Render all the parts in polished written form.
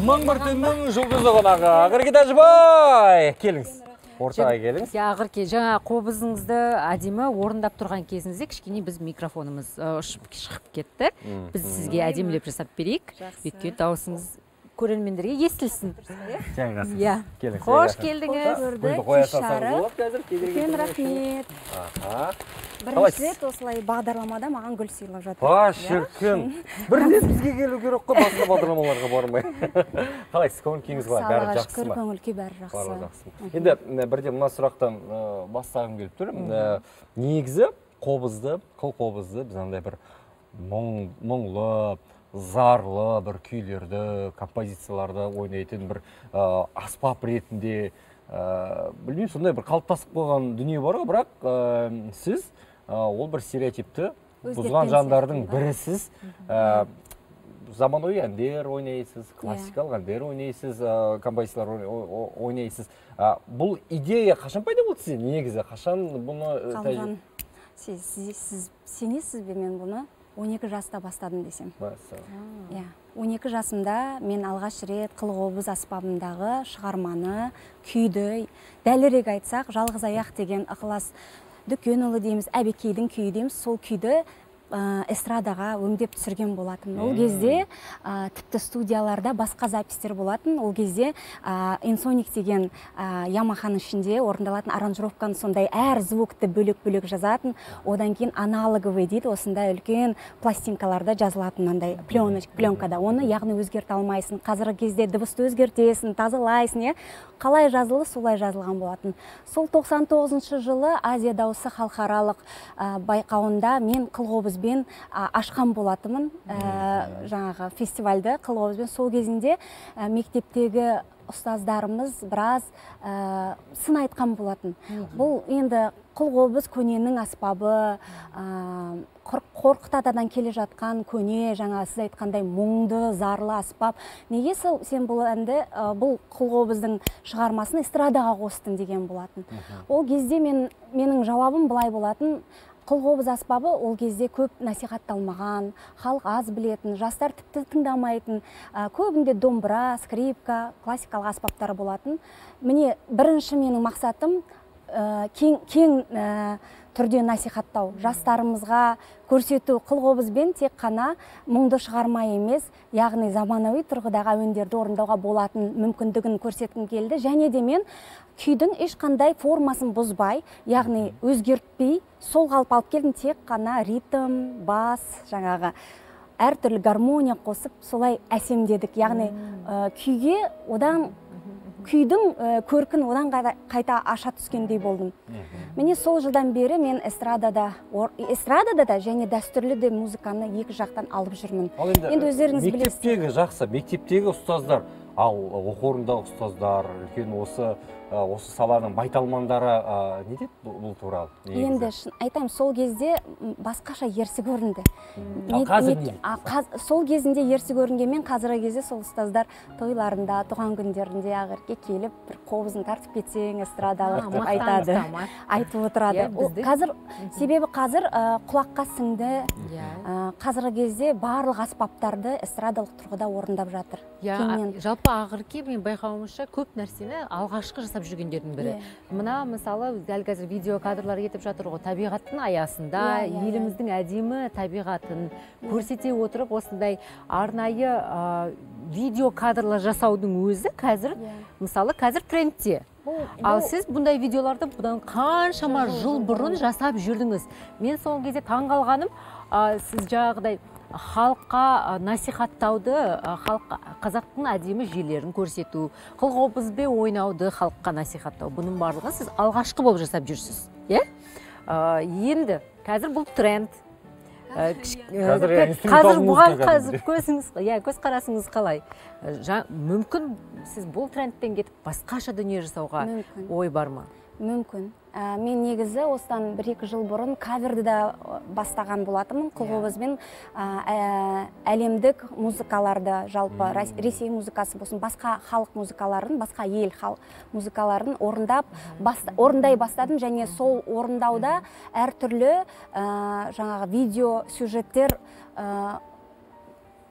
Мың бір түннің жұлдызы қонағы Ақырке Тәжібай. Келіңіз. Ортаға келіңіз. Ақырке, жаңа қобызыңызды әдемі орындап тұрған кезіңізде кішкене біз микрофонымыз шығып кетті. Біз сізге әдемілеп жасап берейік. Өйткені дауысыңыз көрермендерге естілсін. Келіңіз. Қош келдіңіз. Үлкен рахмет. Бірінші рет осылай бағдарламада маған гүл сыйлап жатыр. Шіркін. Бір рет бізге келу керек қой, басқа бағдарламаларға бармай. Қалайсыз, көңіл-күйіңіз қалай? Бәрі жақсы ма? Көңіл-күй бәрі жақсы. Енді бірден мына сұрақтан бастағым келіп тұр. Негізі қобызды, қыл қобызды біз андай бір мұңлы, зарлы бір күйлерді, композицияларды ойнайтын бір аспап ретінде, білмеймін, сондай бір қалыптасып қойған дүние бар ғой, бірақ сіз ол бір стереотипті бұзған жандардың бірісіз. Заманауи әндер ойнайсыз, классикалық әндер ойнайсыз, композициялар ойнайсыз. Бұл идея қашан пайда болды сізде? Негізі қашан бұны... Қалған, сіз сенесіз бе мен бұны 12 жаста бастадым десем. 12 жасымда мен алғаш рет қыл қобыз аспабындағы шығарманы, күйді, дәлірек айтсақ, жалғыз аяқ деген ықылас Дүкенұлы дейміз, Әбекейдің күйі дейміз, сол күйді эстрадаға өңдеп түсірген болатын. Ол кезде тіпті студияларда басқа запистер болатын. Ол кезде Ensoniq деген Ямаханың ішінде орындалатын аранжировканы сондай әр звукты бөлек-бөлек жазатын. Одан кейін аналоговый дейді, осындай үлкен пластинкаларда жазылатын андай пленкада. Оны яғни өзгерте алмайсың. Қазіргі кезде дыбысты өзгертесің, тазалайсың, қалай жазылы, солай жазылған болатын. Сол 99 жылы Азия дауысы халықаралық байқауында мен қыл қобызбен ашқан болатымын, жаңағы фестивальді қыл қобызбен. Сол кезінде мектептегі ұстаздарымыз біраз сын айтқан болатын. Бұл енді қыл қобыз көненің аспабы, қорқытадан келе жатқан көне, жаңа сіз айтқандай мұңды, зарлы аспап. Неге сен бұл әнді, бұл қыл қобыздың шығармасын эстрадаға қостың деген болатын. Ол кезде менің жауабым былай болатын. Қыл қобыз аспабы ол кезде көп насихатталмаған, халық аз білетін, жастар тіпті тыңдамайтын, көбінде домбыра, скрипка, классикалық аспаптар болатын. Міне, бірінші менің мақсатым кең түрде насихаттау, жастарымызға көрсету. Қыл қобызбен тек қана мұңды шығарма емес, яғни заманауи тұрғыдағы әуендерді орындауға болатын мүмкіндігін көрсеткім келді. Және де мен күйдің ешқандай формасын бұзбай, яғни өзгертпей, сол қалып алып келдім. Тек қана ритм, бас, жаңағы әртүрлі гармония қосып, солай әсемдедік. Яғни күйге одан күйдің көркін одан қайта аша түскендей болдым. Міне сол жылдан бері мен эстрадада да және дәстүрлі де музыканы екі жақтан алып жүрмін. Енді өздеріңіз білесіз. Мектептегі жақсы, мектептегі ұстаздар, ал оқу орнындағы ұстаздар, үлкен осы саланың майталмандары не дейді бұл туралы? Енді айтайын, сол кезде басқаша ерсі көрінді. Қазір не? Сол кезінде ерсі көрінгенмен қазіргі кезде сол ұстаздар тойларында, туған күндерінде Ақырке келіп, бір қобызын тартып кетсең, эстрадалық деп айтады, айтып отырады. Себебі қазір құлаққа сіңді, қазіргі кезде барлық аспаптарды эстрадалық тұрғыда орындап жатыр. Жалпы Ақырке мен байқауымызша көп нәрсені алғашқы жасап жүргендердің бірі. Мына мысалы дәл қазір видео кадрлар кетіп жатыр ғой, табиғаттың аясында еліміздің әдемі табиғатын көрсете отырып, осындай арнайы видео кадрлар жасаудың өзі қазір, мысалы қазір трендте. Ал сіз бұндай видеоларды бұдан қаншама жыл бұрын жасап жүрдіңіз. Мен сол кезде таңғалғаным, сіз жаңағыдай халыққа насихаттауды, қазақтың әдемі жерлерін көрсету, қыл қобызбен ойнауды халыққа насихаттау. Бұның барлығы сіз алғашқы болып жасап жүрсіз. Енді қазір бұл тренд. Қазір бұған көз қарасыңыз қалай? Мүмкін сіз бұл трендтен кетіп басқаша дүние жасауға ой бар ма? Мүмкін. Мен негізі осыдан 1-2 жыл бұрын каверді да бастаған болатымын. Қыл қобызбен әлемдік музыкаларды, жалпы Ресей музыкасы болсын, басқа халық музыкаларын, басқа ел музыкаларын орындай бастадым. Және сол орындауда әртүрлі жаңағы видео сюжеттер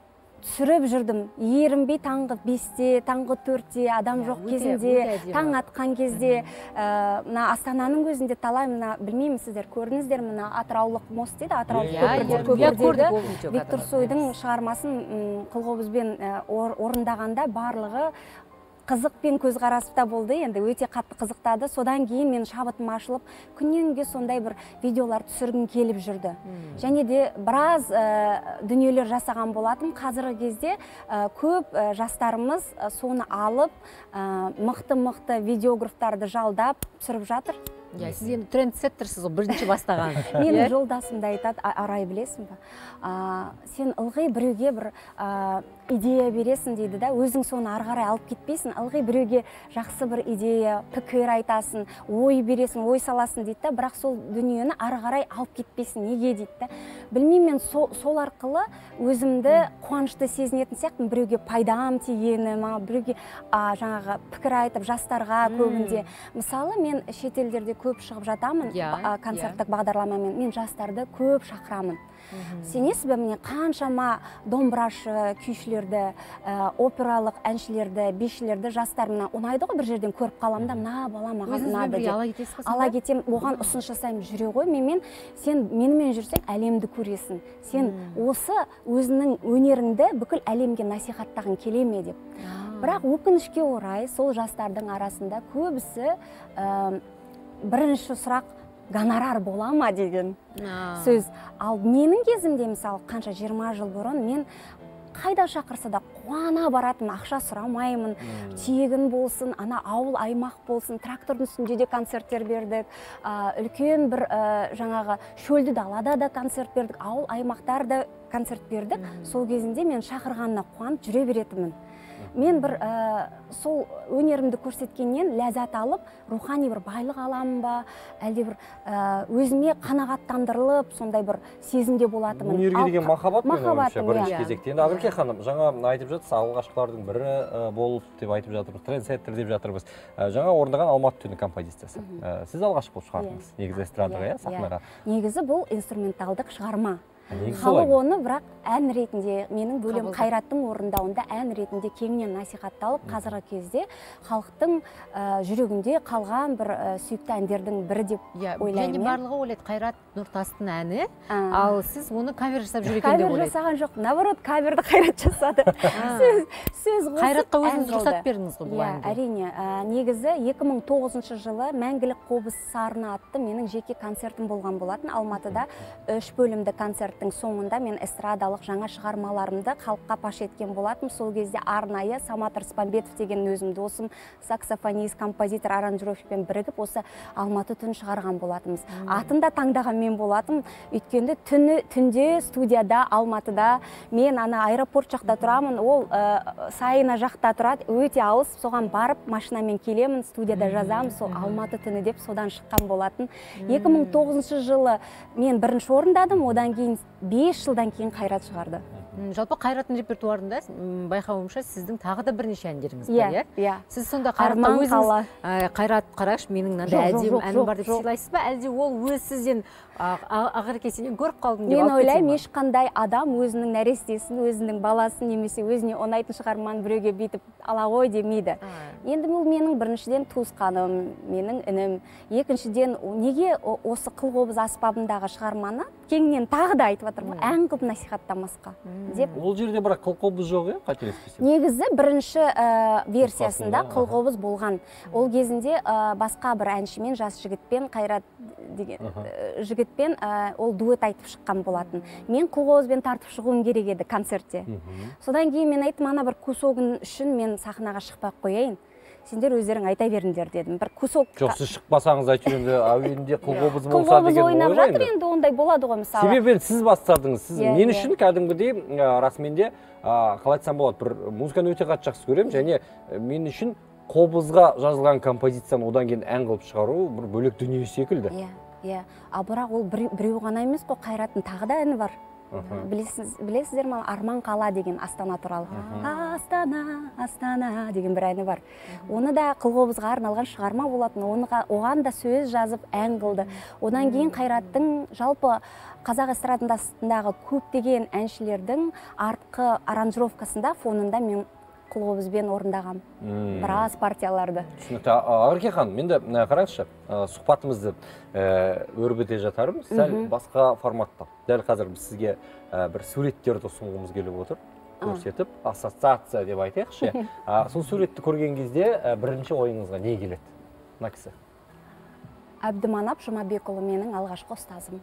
түсіріп жүрдім. Ерінбей таңғы 5-те, таңғы 4-те, адам жоқ кезінде, таң атқан кезде, мына Астананың өзінде талай, мына білмеймін сіздер көрдіңіздер, мына Атыраулық мост дейді, Атыраулық көпірдегі Виктор Цойдың шығармасын қылқобызбен орындағанда барлығы қызықпен көзқарасыпта болды, енді өте қатты қызықтады. Содан кейін мен шабытым ашылып, күннен күнге сондай бір видеолар түсіргім келіп жүрді. Және де біраз дүниелер жасаған болатын. Қазіргі кезде көп жастарымыз соны алып, мықты видеографтарды жалдап түсіріп жатыр. Сіз енді трендсеттерсіз ғой, бірінші бастаған. Менің жолдасым да айтады, Арай білесің бе? Сен ылғи біреуге бір идея бересің дейді да, өзің соны ары қарай алып кетпейсің, ылғи біреуге жақсы бір идея, пікір айтасың, ой бересің, ой саласың дейді да, бірақ сол дүниені ары қарай алып кетпейсің, неге дейді да. Білмеймін, мен сол арқылы өзімді қуанышты сезінетін сияқтымын, біреуге пайдам тигені, біреуге жаңағы пікір айтып жастарға көбінде. Мысалы, мен шетелдерде көп шығып жатамын, концерттік бағдарламамен, мен жастарды көп шақырамын. Сенесіз бе, міне қаншама домбырашы, күйшілерді, опералық әншілерді, бишілерді жастар мына ұнайды ғой, бір жерден көріп қаламын да, мына бала маған ұнады деп. Ала кетем, оған ұсыныс жасаймын, жүре ғой, сен менімен жүрсең әлемді көресің. Сен осы өзінің өнеріңді бүкіл әлемге насихаттағың келе ме деп. Бірақ өкінішке орай, сол жастардың арасында көбісі бірінші сұрақ гонорар бола ма деген сөз. Ал менің кезімде, мысалы, қанша 20 жыл бұрын мен қайда шақырса да қуана баратын, ақша сұрамаймын, тегін болсын, ана ауыл аймақ болсын, трактордың үстінде де концерттер бердік, үлкен бір жаңағы шөлді далада да концерт бердік, ауыл аймақтарда концерт бердік. Сол кезінде мен шақырғанына қуанып жүре беретінмін. Мен бір сол өнерімді көрсеткеннен ләззат алып, рухани бір байлық аламын ба, әлде бір өзіме қанағаттандырылып, сондай бір сезімде болатынмын. Өнерге деген махаббат бірінші кезекте. Енді Ақерке ханым, жаңа айтып жатсыз, алғашқылардың бірі болып деп айтып жатырмыз, трендсеттер деп жатырмыз. Жаңа орындаған Алматы түні композициясы. Сіз алғашқы болып шығардыңыз, негізі эстрадаға, сахнаға. Негізі бұл инструменталдық шығарма. Халық оны бірақ ән ретінде, менің бөлем Қайраттың орындауында ән ретінде кеңінен насихатталып, қазіргі кезде халықтың жүрегінде қалған бір сүйікті әндердің бірі деп ойлаймын. Және барлығы ойлайды, Қайрат Нұртастың әні, ал сіз оны кавер жасап жүр екен деп ойлайды. Кавер жасаған жоқ, наоборот, каверді Қайрат жасады. Сөз қосып Қайратқа өзіңіз рұқсат бердіңіз ғой бұл әнді. Әрине, негізі 2009 жылы Мәңгілік қобыз сарыны атты менің жеке концертім болған болатын. Алматыда 3 бөлімді концерттің соңында мен эстрадалық жаңа шығармаларымды халыққа паш еткен болатым. Сол кезде арнайы Самат Рыспанбетов деген өзім досым, саксофонист, композитор, аранжировщикпен бірігіп осы Алматы түн шығарған болатымыз. Атын да таңдаған мен болатым. Өйткенде түнде студияда Алматыда мен ана аэропорт жақта тұрамын, ол Сайына жақта тұрады, өте алыс, соған барып машинамен келемін, студияда жазамын, сол Алматы түні деп содан шыққан болатын. 2009 жылы мен бірінші орындадым, одан кейін 5 жылдан кейін Қайрат шығарды. Жалпы Қайраттың репертуарында байқауымша сіздің тағы да бірнеше әндеріңіз бар, иә? Сіз сонда Қайратқа өзіңіз Қайрат қараш, менің мынандай әдемі әнім бар деп сыйлайсыз ба, әлде ол өз сізден Ақерке сенен көріп қалдым деп алып кетеді ме? Мен ойлаймын, ешқандай адам өзінің нәрестесін, өзінің баласын немесе өзіне ұнайтын шығарманы біреуге бүйтіп ала ғой демейді. Енді бұл менің біріншіден туысқаным, менің інім. Екіншіден, неге осы қылқобыз аспабындағы шығарманы кеңінен тағы да айтып жатырмын, ән қылып насихаттамасқа деп. Ол жерде бірақ қылқобыз жоқ, қателеспесем. Негізі бірінші версиясында қылқобыз болған. Ол кезінде басқа бір әншімен, жас жігітпен, Қайрат деген жігітпен ол дуэт айтып шыққан болатын. Мен қылқобызбен тартып шығуым керек еді концертте. Содан кейін мен айттым, ана бір кусогын үшін мен сахнаға шықпай қояйын. Сендер өздерің айта беріңдер дедім. Бір кусок. Жоқ, сіз шықпасаңыз әйтеуір енді әуелінде қылқобыз болса деген ой ойнап жатыр, енді ондай болады ғой мысалы. Себебі сіз бастадыңыз. Сіз мен үшін кәдімгідей расыменде қалай айтсам болады, бір музыканы өте қатты жақсы көремін, және мен үшін қобызға жазылған композицияны одан кейін ән қылып шығару бір бөлек дүние секілді. Иә. Ал бірақ ол біреу ғана емес қой, Қайраттың тағы да әні бар. Білесіздер ма, Арман қала деген Астана туралы. Астана, Астана деген бір әні бар. Оны да қылқобызға арналған шығарма болатын. Оған да сөз жазып ән қылды. Одан кейін Қайраттың жалпы қазақ эстрадасындағы көптеген әншілердің артқы аранжировкасында фонында мен қылқобызбен орындағам біраз партияларды. Түсінікті. Ақерке ханым, менде қараңызшы, сұхбатымызды өрбіте жатармыз, сәл басқа форматта. Дәл қазір біз сізге бір суреттерді ұсынғымыз келіп отыр, көрсетіп, ассоциация деп айтайықшы. Сол суретті көрген кезде бірінші ойыңызға не келеді? Мына кісі. Әбдіманап Жұмабекұлы менің алғашқы ұстазым.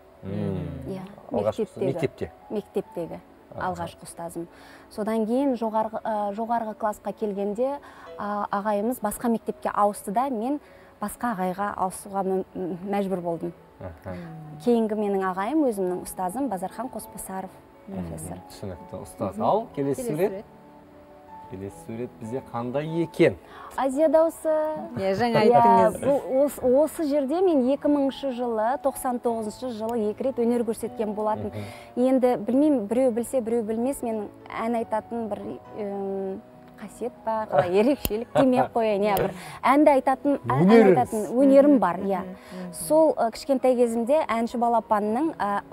Мектептегі алғашқы ұстазым. Содан кейін жоғарғы классқа келгенде ағайымыз басқа мектепке ауысты да, мен басқа ағайға ауысуға мәжбүр болдым. Кейінгі менің ағайым өзімнің ұстазым Базархан Қосбасаров профессор. Түсінікті, ұстаз. Ал, келесі сурет. Келесі сурет бізде қандай екен? Азия дауысы. Жаңа айттыңыз. Осы жерде мен 2000 жылы, 99 жылы 2 рет өнер көрсеткен болатын. Енді білмеймін, біреу білсе, біреу білмес, мен ән айтатын бір қасиет па, қалай ерекшелік демек қояйын, бір әнді айтатын өнерім бар. Сол кішкентай кезімде әнші балапанның,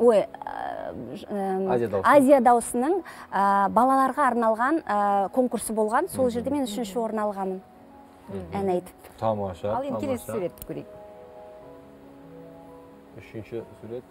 Азия даусының балаларға арналған конкурсы болған. Сол жерде мен 3-ші орын алғамын ән айтып. Тамаша. Ал енді келесі сурет көрейік. 3-ші сурет.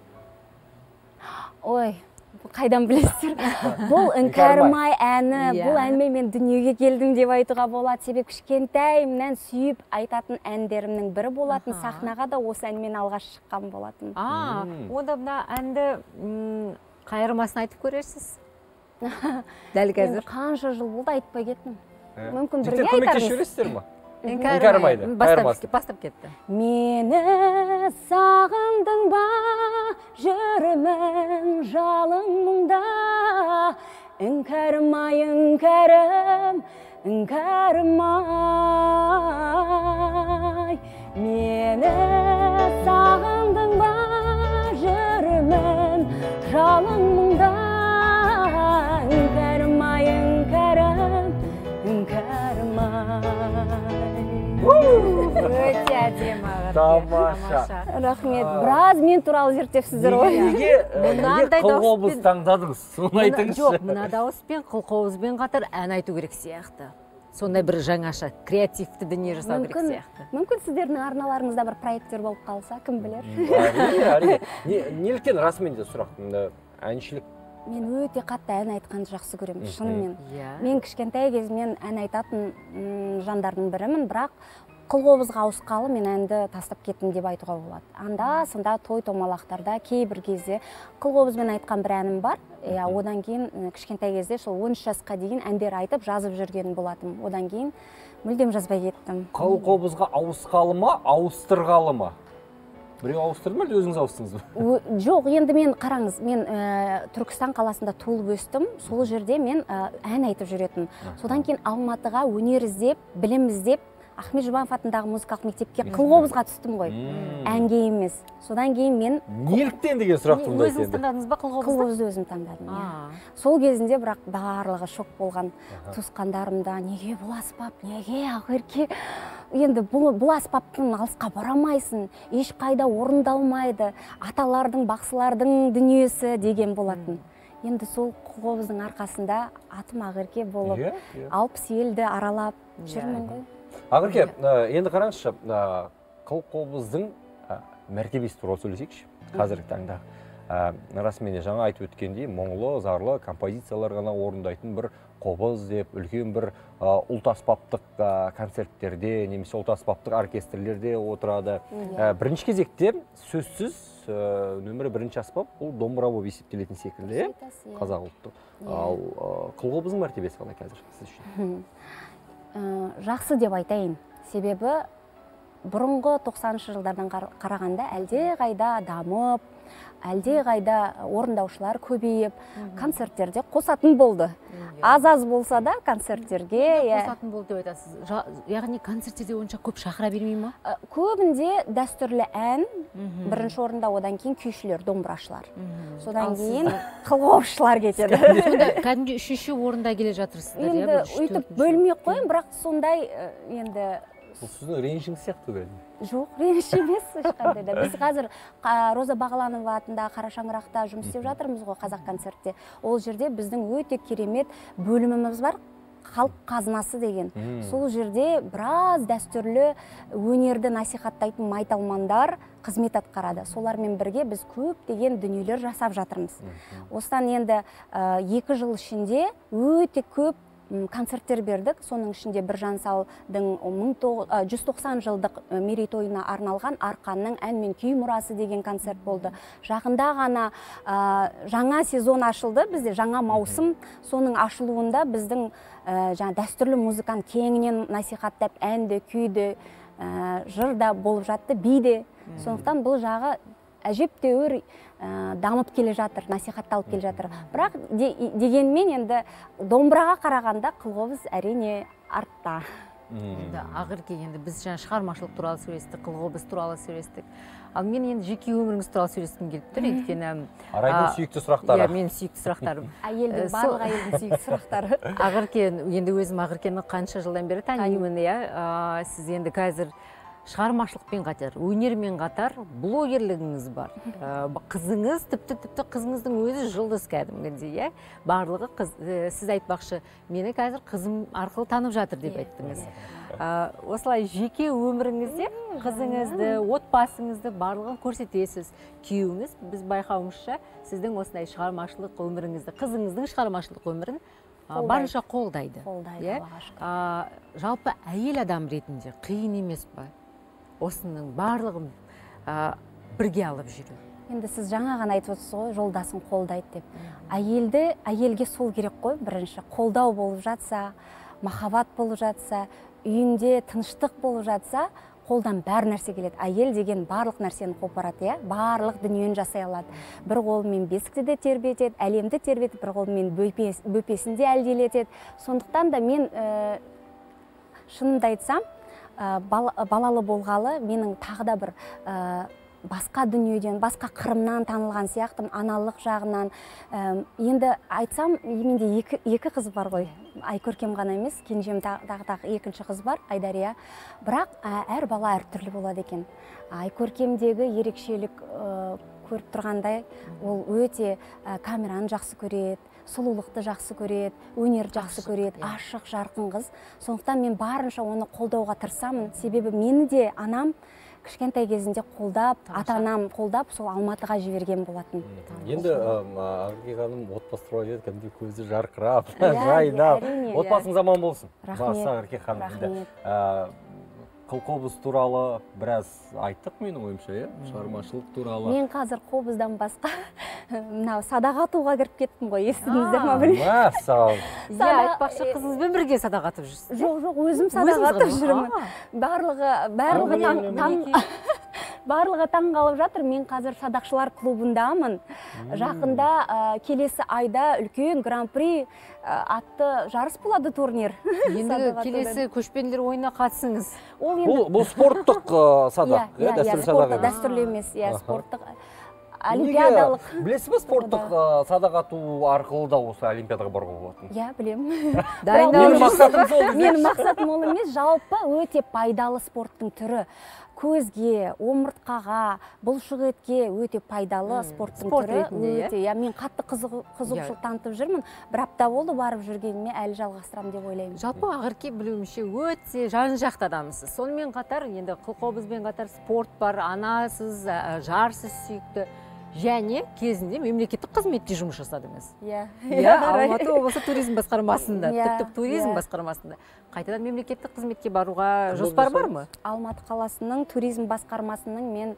Ой, қайдан білесіздер? Бұл Іңкәрімай әні, бұл әнмен мен дүниеге келдім деп айтуға болады. Себеп кішкентайымнан сүйіп айтатын әндерімнің бірі болатын. Сахнаға да осы әнмен алғаш шыққан болатын. Онда мына әнді қайырмасын айтып көрерсіз? Дәл қазір. Қанша жыл болды айтпай кеттім. Мүмкін бірге айтармыз. Көмекке жүресіздер ма? Іңкәрімайды. Бастап кетті. Мені сағындың ба, жүрмін жалың мұнда. Іңкәрімай, іңкәрім, іңкәрімай. Мені сағындың ба, жүрмін жалың мұнда. Іңкәрімай, іңкәрім, іңкәрімай. Өте әдемі. Тамаша. Рахмет. Біраз мен туралы зерттепсіздер ғой. Неге қылқобыз таңдадыңыз? Соны айтыңызшы. Жоқ, мына дауыспен қылқобызбен қатар ән айту керек сияқты. Сондай бір жаңаша, креативті дүние жасау керек сияқты. Мүмкін сіздердің арналарыңызда бір проекттер болып қалса, кім білер? Әрине. Неліктен расымен де сұрақ? Әншілік. Мен өте қатты ән айтқанды жақсы көремін, шынымен. Мен кішкентай кезімнен ән айтатын жандардың бірімін, бірақ қылқобызға ауысқалы мен әнді тастап кеттім деп айтуға болады. Анда-санда той-томалақтарда кейбір кезде қылқобызбен айтқан бір әнім бар. Одан кейін кішкентай кезде сол 13 жасқа дейін әндер айтып, жазып жүрген болатым. Одан кейін мүлдем жазбай кеттім. Қылқобызға ауысқалы ма, ауыстырғалы ма? Біреу ауыстырды ма, өзіңіз ауыстыңыз ба? Жоқ, енді мен қараңыз, мен Түркістан қаласында туылып өстім. Сол жерде мен ән айтып жүретін. Содан кейін Алматыға өнер іздеп, білім іздеп, Ахмет Жұбанов атындағы музыкалық мектепке қылқобызға түстім ғой. Әнге емес. Содан кейін мен... Неліктен деген сұрақ туындайды енді? Өзіңіз таңдадыңыз ба қылқобызды? Қылқобызды өзім таңдадым. Сол кезінде бірақ барлығы шок болған. Туысқандарымда неге бұл аспап, неге Ақерке? Енді бұл аспаптың алысқа барамайсың, ешқайда орындалмайды, аталардың, бақсылардың дүниесі деген болатын. Енді сол қылқобыздың арқасында атым Ақерке болып, 60 елді аралап жүрмін ғой. Ақерке, енді қараңызшы, қылқобыздың мәртебесі туралы сөйлесейікші, қазіргі таңда. Расымен жаңа айтып өткендей, мұңлы, зарлы композициялар ғана орындайтын бір қобыз деп, үлкен бір ұлт аспаптық концерттерде, немесе ұлт аспаптық оркестрлерде отырады. Бірінші кезекте сөзсіз нөмірі бірінші аспап, бұл домбыра болып есептелетін секілді, қазақ ұлттық. Ал қылқобыздың мәртебесі қалай қазір сіз үшін? Жақсы деп айтайын. Себебі бұрынғы 90-шы жылдардан қарағанда әлде қайда дамып, әлде қайда орындаушылар көбейіп, концерттерде қосатын болды. Аз болса да концерттерге. Қосатын болды деп айтасыз. Яғни концерттерде онша көп шақыра бермей ма? Көбінде дәстүрлі ән, бірінші орында, одан кейін күйшілер, домбырашылар. Содан кейін қылғаушылар кетеді. Сонда кәдімгі үшінші орында келе жатырсыздар. Енді өйтіп бөлмей қойын, бірақ сондай енді Бұл сіздің ренішіңіз сияқты ғой. Жоқ, реніш емес ешқандай да. Біз қазір Роза Бағланова атындағы Қара шаңырақта жұмыс істеп жатырмыз ғой, Қазақ концертте. Ол жерде біздің өте керемет бөліміміз бар, халық қазынасы деген. Сол жерде біраз дәстүрлі өнерді насихаттайтын майталмандар қызмет атқарады. Солармен бірге біз көптеген дүниелер жасап жатырмыз. Осыдан енді 2 жыл ішінде өте көп концерттер бердік. Соның ішінде Біржан Салдың 190 жылдық мерейтойына арналған Арқанның ән мен күй мұрасы деген концерт болды. Жақында ғана жаңа сезон ашылды, бізде жаңа маусым. Соның ашылуында біздің дәстүрлі музыкант кеңінен насихаттап, әнді, күйді, жырда болып жатты, биде. Сондықтан бұл жағы әжептәуір дамып келе жатыр, насихатталып келе жатыр. Бірақ дегенмен енді домбыраға қарағанда қылғобыз әрине артта. Енді Ақерке, енді біз жаңа шығармашылық туралы сөйлестік, қылғобыз туралы сөйлестік. Ал мен енді жеке өміріңіз туралы сөйлескім келіп тұр. Өйткені Арайдың сүйікті сұрақтары. Иә, менің сүйікті сұрақтарым. Әйелдің, барлық әйелдің сүйікті сұрақтары. Ақерке, енді өзім Ақеркені қанша жылдан бері танимын, иә. Сіз енді қазір шығармашылықпен қатар, өнермен қатар блогерлігіңіз бар. Қызыңыз, тіпті қызыңыздың өзі жұлдыз кәдімгідей, иә. Барлығы сіз айтпақшы, мені қазір қызым арқылы танып жатыр деп айттыңыз. Осылай жеке өміріңізде қызыңызды, отбасыңызды барлығын көрсетесіз. Күйеуіңіз, біз байқауымызша, сіздің осындай шығармашылық өміріңізді, қызыңыздың шығармашылық өмірін барынша қолдайды. Жалпы әйел адам ретінде қиын емес па? Осының барлығын бірге алып жүру. Енді сіз жаңа ғана айтып отырсыз ғой, жолдасын қолдайды деп. Әйелге сол керек қой, бірінші қолдау болып жатса, махаббат болып жатса, үйінде тыныштық болып жатса, қолдан бәр нәрсе келеді. Әйел деген барлық нәрсені қопарады, барлық дүниені жасай алады. Бір қолымен бесікті де тербетеді, әлемді тербетеді, бір қолымен бөпесін де әлдилетеді. Сондықтан да мен шынымды айтсам, балалы болғалы менің тағы да бір басқа дүниеден, басқа қырымнан танылған сияқтым, аналық жағынан. Енді айтсам, менде екі қыз бар ғой, Айкөркем ғана емес, кенжем тағы екінші қыз бар, Айдария. Бірақ әр бала әртүрлі болады екен. Айкөркемдегі ерекшелік көріп тұрғандай, ол өте камераны жақсы көреді, сұлулықты жақсы көреді, өнер жақсы көреді, ашық, жарқын қыз. Сондықтан мен барынша оны қолдауға тырысамын. Себебі мені де анам кішкентай кезінде қолдап, ата-анам қолдап, сол Алматыға жіберген болатын. Енді Ақерке ханым отбасы туралы еді, кәдімгі көзі жарқырап, жайнап. Отбасыңыз аман болсын. Ақерке ханым. Қылқобыз туралы біраз айттық, менің ойымша, шығармашылық туралы. Мен қазір қобыздан басқа садаға атуға кіріп кеттім ғой, естідіңіздер ма білмеймін. Мәссаған. Иә, айтпақшы, қызыңызбен бірге садаға атып жүрсіз. Жоқ, өзім садаға атып жүрмін. Барлығы таң қалып жатыр. Мен қазір садақшылар клубындамын. Жақында келесі айда үлкен гран-при атты жарыс болады, турнир. Енді келесі көшпенділер ойынына қатысыңыз. Бұл спорттық садақ, дәстүрлі садақ емес. Дәстүрлі емес, спорттық. Олимпиадалық. Білесіз бе, спорттық садақ ату арқылы да осы олимпиадаға баруға болатын? Иә, білемін. Менің мақсатым ол емес, жалпы өте пайдалы спорттың түрі. Көзге, омыртқаға, бұлшық етке өте пайдалы спорттың түрі. Мен қатты қызығушылық танытып жүрмін. Бір апта болды барып жүргеніме, әлі жалғастырамын деп ойлаймын. Жалпы Ақерке білуімше өте жан-жақты адамсыз. Сонымен қатар, енді қылқобызбен қатар спорт бар, анасыз, жарсыз сүйікті. Және кезінде мемлекеттік қызметте жұмыс жасадыңыз. Иә. Алматы облысы туризм басқармасында, тіпті туризм басқармасында. Қайтадан мемлекеттік қызметке баруға жоспар бар ма? Алматы қаласының туризм басқармасының мен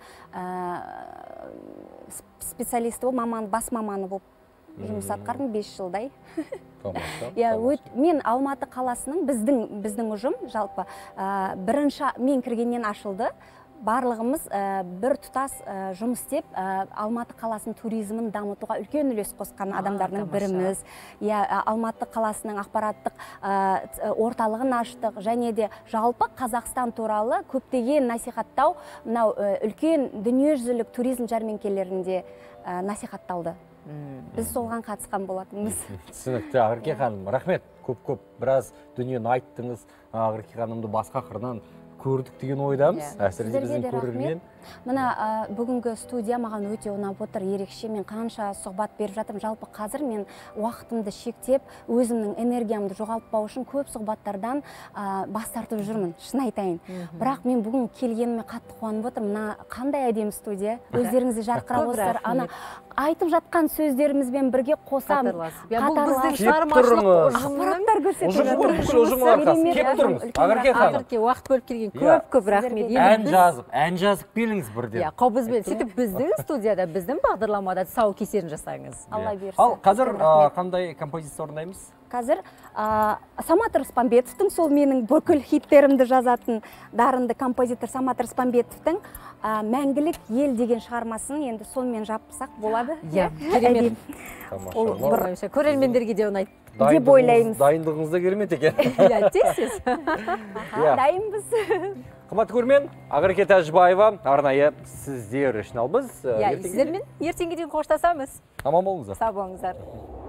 специалисті болып, бас маманы болып жұмыс атқардым 5 жылдай. Мен Алматы қаласының біздің ұжым жалпы бірінші мен кіргеннен ашылды. барлығымыз бір тұтас жұмыс істеп Алматы қаласының туризмін дамытуға үлкен үлес қосқан адамдардың біріміз. Алматы қаласының ақпараттық орталығын аштық, және де жалпы Қазақстан туралы көптеген насихаттау мынау үлкен дүниежүзілік туризм жәрмеңкелерінде насихатталды. Біз солған қатысқан болатынбыз. Түсінікті, Ақерке ханым, рахмет. Көп біраз дүниені айттыңыз. Ақерке ханымды басқа қырынан көрдік деген ойдамыз. Әсіресе біздің көрермен. Мына бүгінгі студия маған өте ұнап отыр, ерекше. Мен қанша сұхбат беріп жатырмын. Жалпы қазір мен уақытымды шектеп, өзімнің энергиямды жоғалтпау үшін көп сұхбаттардан бас тартып жүрмін, шын айтайын. Бірақ мен бүгін келгеніме қатты қуанып отырмын. Мына қандай әдемі студия. Өздеріңізде жарқырап отырсыздар. Ана айтып жатқан сөздерімізбен бірге қосам. Уақыт бөліп келген көп рахмет. Ән жазып келіңіз бірден. Қобызбен сөйтіп біздің студияда, біздің бағдарламада тұсау кесерін жасаңыз. Алла берсін. Ал қазір қандай композиция орындаймыз? Қазір Самат Рыспамбетовтың, сол менің бүкіл хиттерімді жазатын дарынды композитор Самат Рыспамбетовтың «Мәңгілік ел» деген шығармасын енді сонымен жапсақ болады. Керемет. Көрермендерге де ұнайды деп ойлаймыз. Дайындығыңызда керемет екен. Тезсіз. Дайынбыз. Қымбатты көрермен, Ақерке Тәжібаева арнайы сіздер үшін албыз. Сіздермен ертеңге дейін қоштасамыз. Аман болыңыздар. Сау болыңыздар.